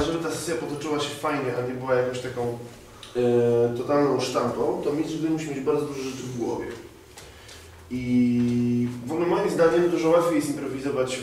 żeby ta sesja potoczyła się fajnie, a nie była jakąś taką totalną sztampą, to mistrz gry musi mieć bardzo dużo rzeczy w głowie. I w ogóle moim zdaniem dużo łatwiej jest improwizować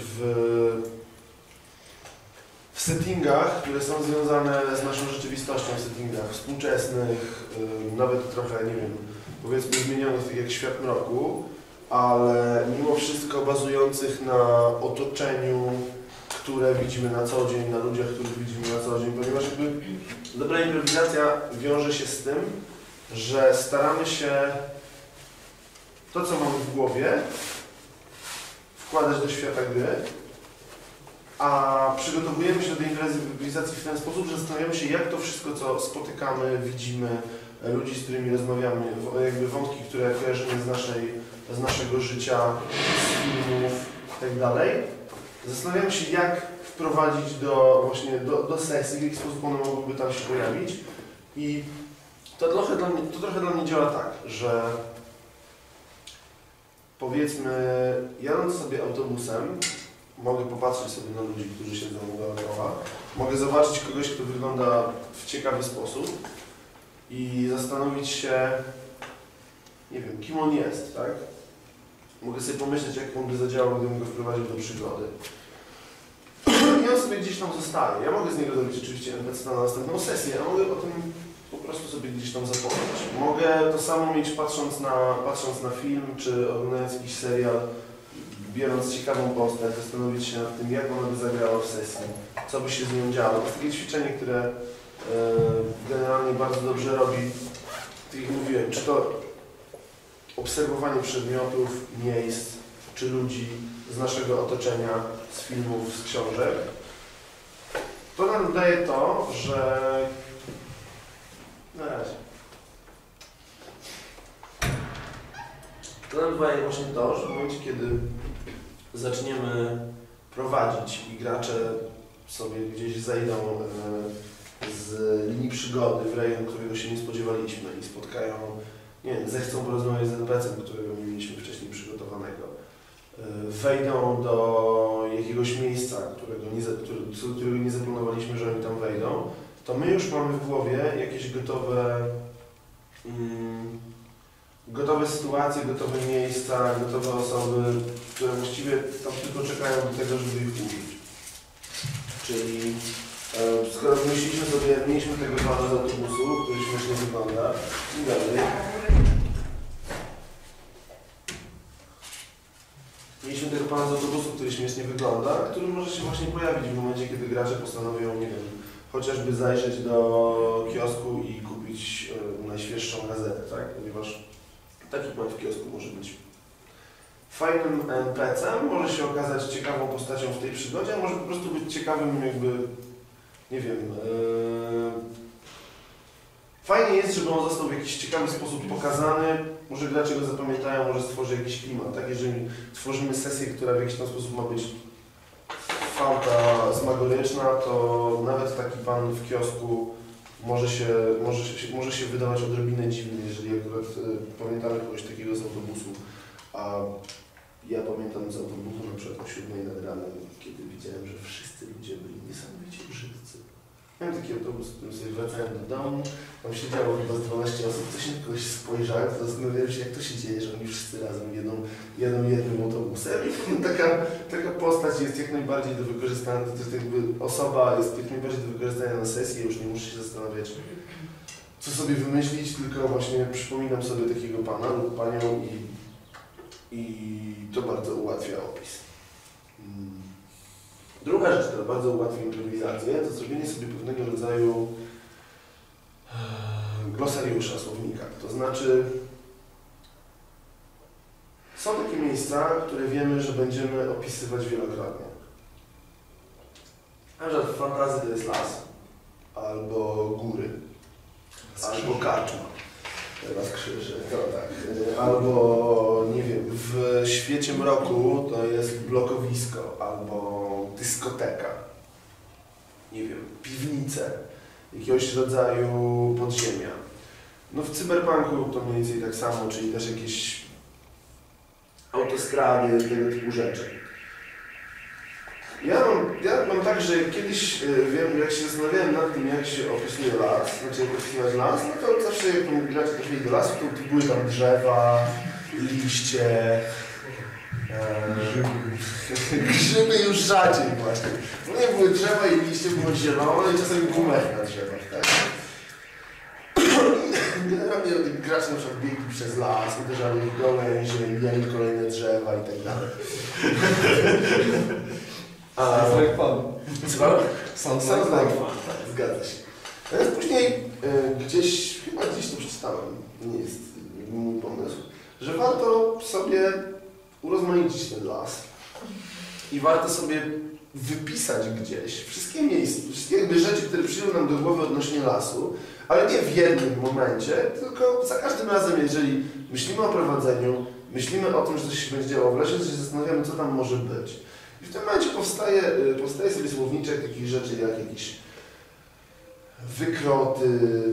w settingach, które są związane z naszą rzeczywistością, w settingach współczesnych, nawet trochę, nie wiem, powiedzmy zmienionych, tak jak Świat Mroku, ale mimo wszystko bazujących na otoczeniu, które widzimy na co dzień, na ludziach, których widzimy na co dzień, ponieważ jakby dobra improwizacja wiąże się z tym, że staramy się to, co mamy w głowie, wkładać do świata gry, a przygotowujemy się do tej improwizacji w ten sposób, że zastanawiamy się, jak to wszystko, co spotykamy, widzimy, ludzi, z którymi rozmawiamy, jakby wątki, które kojarzymy z naszego życia, z filmów itd. Zastanawiamy się, jak wprowadzić do sesji, w jaki sposób one mogłyby tam się pojawić. I to trochę dla mnie działa tak, że powiedzmy, jadąc sobie autobusem, mogę popatrzeć sobie na ludzi, którzy siedzą dookoła, mogę zobaczyć kogoś, kto wygląda w ciekawy sposób i zastanowić się, nie wiem, kim on jest, tak? Mogę sobie pomyśleć, jak on by zadziałał, gdybym go wprowadził do przygody. I on sobie gdzieś tam zostaje. Ja mogę z niego zrobić oczywiście NPC na następną sesję, a mogę o tym po prostu sobie gdzieś tam zapomnieć. Mogę to samo mieć patrząc na film, czy oglądając jakiś serial, biorąc ciekawą postać, zastanowić się nad tym, jak ona by zagrała w sesji, co by się z nią działo. To jest takie ćwiczenie, które generalnie bardzo dobrze robi, tak jak mówiłem, czy to obserwowanie przedmiotów, miejsc, czy ludzi z naszego otoczenia, z filmów, z książek. To nam daje to, że na razie. To nam daje właśnie to, że w momencie, kiedy zaczniemy prowadzić i gracze sobie gdzieś zejdą z linii przygody w rejon, którego się nie spodziewaliśmy i spotkają, nie wiem, zechcą porozmawiać z NPC-em, którego nie mieliśmy wcześniej przygotowanego, wejdą do jakiegoś miejsca, którego nie zaplanowaliśmy, że oni tam wejdą, to my już mamy w głowie jakieś gotowe sytuacje, gotowe miejsca, gotowe osoby, które właściwie tam tylko czekają do tego, żeby ich użyć. Czyli skoro mieliśmy tego pana z autobusu, który śmiesznie wygląda, dzień dobry. Mieliśmy tego pana z autobusu, który śmiesznie wygląda, który może się właśnie pojawić w momencie, kiedy gracze postanowią, nie wiem, chociażby zajrzeć do kiosku i kupić najświeższą gazetę, tak? Ponieważ taki pan w kiosku może być fajnym NPC-em, może się okazać ciekawą postacią w tej przygodzie, a może po prostu być ciekawym jakby, nie wiem, fajnie jest, żeby on został w jakiś ciekawy sposób pokazany, może gracze go zapamiętają, może stworzy jakiś klimat, tak? Jeżeli tworzymy sesję, która w jakiś tam sposób ma być fałta smagoryczna, to nawet taki pan w kiosku może się wydawać odrobinę dziwny, jeżeli akurat pamiętamy kogoś takiego z autobusu. A ja pamiętam z autobusu na przykład o 7 nad ranem, kiedy widziałem, że wszyscy ludzie byli niesamowicie brzydcy. Miałem taki autobus, w którym sobie wracałem do domu, tam siedziało chyba z 12 osób, coś na kogoś spojrzałem, to zastanawiałem się, jak to się dzieje, że oni wszyscy razem jadą jednym autobusem. I taka postać jest jak najbardziej do wykorzystania, to jest jakby osoba jest jak najbardziej do wykorzystania na sesji, już nie muszę się zastanawiać, co sobie wymyślić, tylko właśnie przypominam sobie takiego pana lub panią i to bardzo ułatwia opis. Druga rzecz, która bardzo ułatwia improwizację, to zrobienie sobie pewnego rodzaju glosariusza, słownika. To znaczy, są takie miejsca, które wiemy, że będziemy opisywać wielokrotnie. Na przykład w fantazji to jest las, albo góry, albo karczma. Teraz krzyże, to tak. Albo, nie wiem, w świecie mroku to jest blokowisko, albo dyskoteka, nie wiem, piwnice, jakiegoś rodzaju podziemia. No w cyberpunku to mniej więcej tak samo, czyli też jakieś autostrady, tego typu rzeczy. Ja mam tak, że kiedyś wiem, jak się zastanawiałem nad tym, jak się opisuje las, znaczy jak opisywać las, no to zawsze jak gracze trafili do lasu, to były tam drzewa, liście, grzyby już rzadziej właśnie. No nie były drzewa i liście, było zielone i czasami był mech na drzewach, tak? Generalnie gracze na przykład biegli przez las, uderzali w gałęzie, mijali kolejne drzewa i tak dalej. Sounds like fun. Co? Sounds Sounds like like fun. fun, tak, zgadza się. Natomiast później chyba gdzieś to przeczytałem, nie jest mój pomysł, że warto sobie urozmaicić ten las i warto sobie wypisać gdzieś wszystkie miejsca, wszystkie jakby rzeczy, które przyjdą nam do głowy odnośnie lasu, ale nie w jednym momencie, tylko za każdym razem, jeżeli myślimy o prowadzeniu, myślimy o tym, że coś się będzie działo w lesie, to się zastanawiamy, co tam może być. I w tym momencie powstaje sobie słowniczek takich rzeczy jak jakieś wykroty,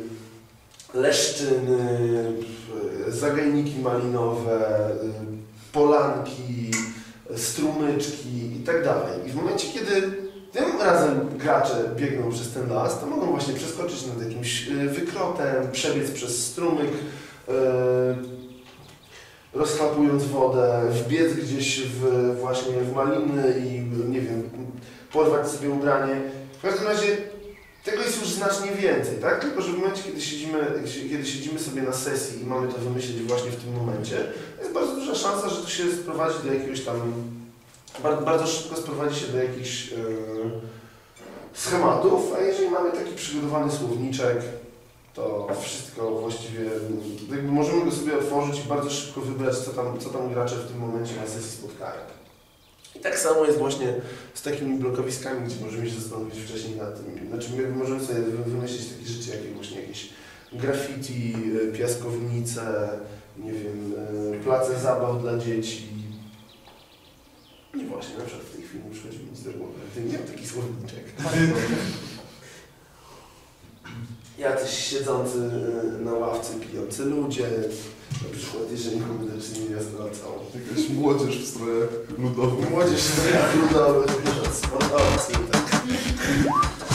leszczyny, zagajniki malinowe, polanki, strumyczki i tak dalej. I w momencie, kiedy tym razem gracze biegną przez ten las, to mogą właśnie przeskoczyć nad jakimś wykrotem, przebiec przez strumyk, rozchlapując wodę, wbiec gdzieś właśnie w maliny i nie wiem, porwać sobie ubranie. W każdym razie tego jest już znacznie więcej, tak? Tylko że w momencie, kiedy siedzimy sobie na sesji i mamy to wymyślić właśnie w tym momencie, jest bardzo duża szansa, że to się sprowadzi do jakiegoś tam, bardzo szybko sprowadzi się do jakichś schematów, a jeżeli mamy taki przygotowany słowniczek, to wszystko właściwie, jakby możemy go sobie otworzyć i bardzo szybko wybrać, co tam gracze w tym momencie na sesji spotkają. I tak samo jest właśnie z takimi blokowiskami, gdzie możemy się zastanowić wcześniej nad tym. Znaczy możemy sobie wymyślić takie rzeczy jak właśnie jakieś graffiti, piaskownice, nie wiem, place zabaw dla dzieci. I właśnie, na przykład w tej chwili nie przychodzi mi nic do głowy. Nie mam taki słowniczek. Jacyś siedzący na ławce, pijący ludzie, na przykład jeżeli mamy do czynienia z nocą. Jakaś młodzież w strojach ludowych. Młodzież w strojach ludowych, sportowcy, tak.